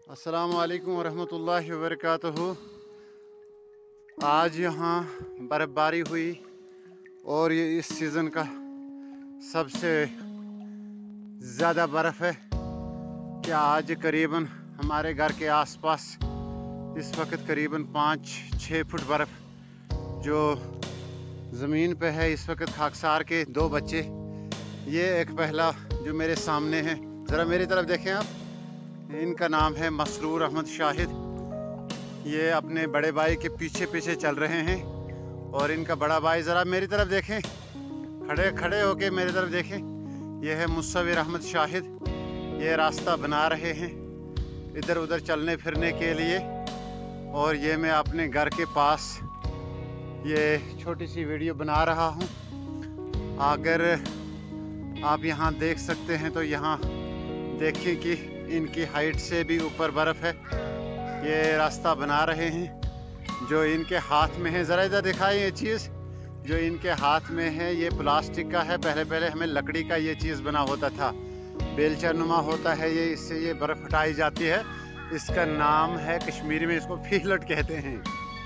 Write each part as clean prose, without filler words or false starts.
अस्सलामु अलैकुम वरहमतुल्लाहि वबरकातुहू। आज यहाँ बर्फ़बारी हुई और ये इस सीज़न का सबसे ज़्यादा बर्फ़ है कि आज करीबन हमारे घर के आसपास इस वक्त करीबन 5-6 फुट बर्फ़ जो ज़मीन पे है। इस वक्त खाकसार के 2 बच्चे, ये एक पहला जो मेरे सामने है, ज़रा मेरी तरफ देखें आप। इनका नाम है मसरूर अहमद शाहिद। ये अपने बड़े भाई के पीछे पीछे चल रहे हैं और इनका बड़ा भाई, ज़रा मेरी तरफ देखें, खड़े खड़े होके मेरी तरफ देखें। ये है मुसव्विर अहमद शाहिद। ये रास्ता बना रहे हैं इधर उधर चलने फिरने के लिए। और ये मैं अपने घर के पास ये छोटी सी वीडियो बना रहा हूँ। अगर आप यहाँ देख सकते हैं तो यहाँ देखें कि इनकी हाइट से भी ऊपर बर्फ़ है। ये रास्ता बना रहे हैं जो इनके हाथ में है। ज़रा इधर दिखाएं, ये चीज़ जो इनके हाथ में है ये प्लास्टिक का है। पहले हमें लकड़ी का ये चीज़ बना होता था, बेलचा नुमा होता है ये, इससे ये बर्फ़ हटाई जाती है। इसका नाम है, कश्मीरी में इसको फीलट कहते हैं,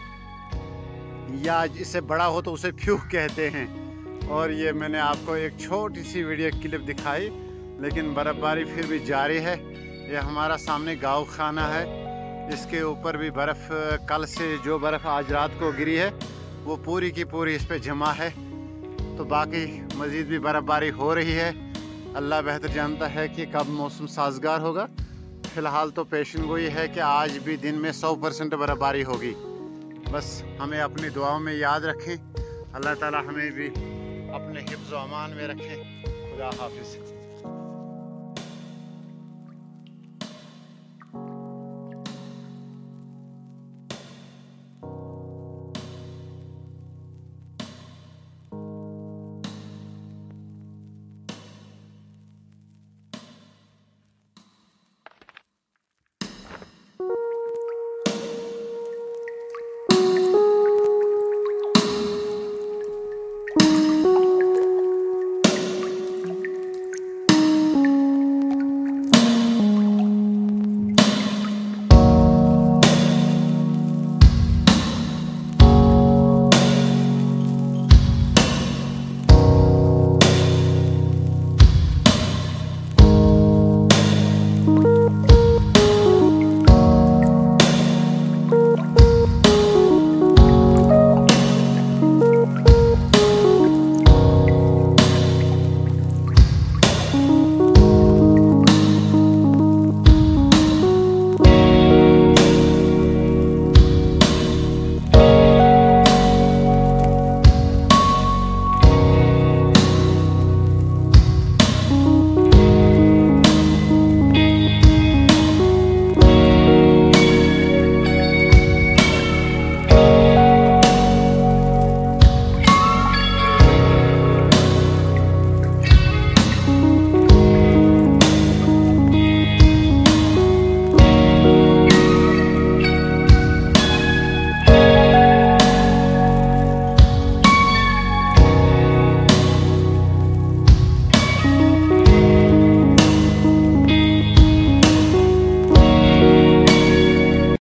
या इससे बड़ा हो तो उसे फ्यूह कहते हैं। और ये मैंने आपको एक छोटी सी वीडियो क्लिप दिखाई, लेकिन बर्फ़बारी फिर भी जारी है। ये हमारा सामने गाँव खाना है, इसके ऊपर भी बर्फ़, कल से जो बर्फ़ आज रात को गिरी है वो पूरी की पूरी इस पे जमा है। तो बाकी मज़ीद भी बर्फ़बारी हो रही है। अल्लाह बेहतर जानता है कि कब मौसम साजगार होगा। फ़िलहाल तो पेशन गोई है कि आज भी दिन में 100% बर्फ़बारी होगी। बस हमें अपनी दुआओं में याद रखें, अल्लाह ताला हमें भी अपने हिफ्ज़ व अमान में रखें। खुदा हाफिज़।